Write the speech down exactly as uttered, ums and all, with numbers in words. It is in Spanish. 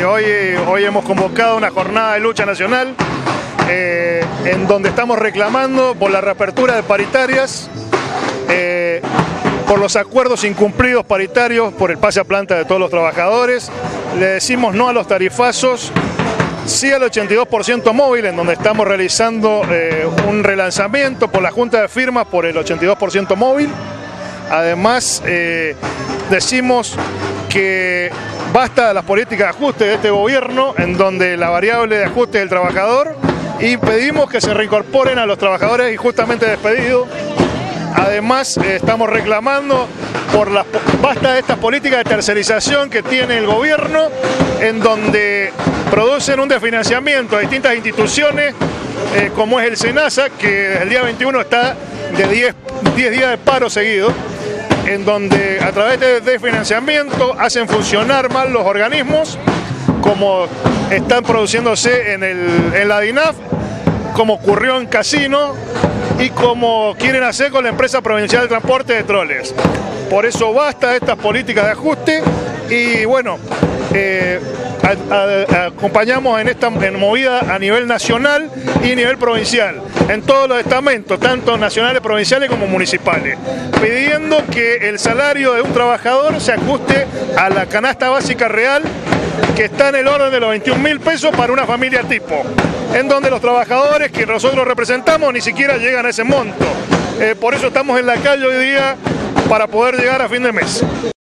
Hoy, hoy hemos convocado una jornada de lucha nacional eh, en donde estamos reclamando por la reapertura de paritarias, eh, por los acuerdos incumplidos paritarios, por el pase a planta de todos los trabajadores. Le decimos no a los tarifazos, sí al ochenta y dos por ciento móvil, en donde estamos realizando eh, un relanzamiento por la Junta de Firmas por el ochenta y dos por ciento móvil. Además, eh, decimos que basta de las políticas de ajuste de este gobierno, en donde la variable de ajuste es el trabajador, y pedimos que se reincorporen a los trabajadores injustamente despedidos. Además, eh, estamos reclamando por las basta de estas políticas de tercerización que tiene el gobierno, en donde producen un desfinanciamiento a distintas instituciones, eh, como es el SENASA, que desde el día veintiuno está de diez días de paro seguido, en donde a través de desfinanciamiento hacen funcionar mal los organismos, como están produciéndose en, el, en la DINAF, como ocurrió en Casino y como quieren hacer con la empresa provincial de transporte de troles. Por eso basta de estas políticas de ajuste y bueno, eh, a, a, a, acompañamos en esta en movida a nivel nacional y a nivel provincial, en todos los estamentos, tanto nacionales, provinciales como municipales, pidiendo que el salario de un trabajador se ajuste a la canasta básica real, que está en el orden de los veintiún mil pesos para una familia tipo, en donde los trabajadores que nosotros representamos ni siquiera llegan a ese monto. Eh, por eso estamos en la calle hoy día, para poder llegar a fin de mes.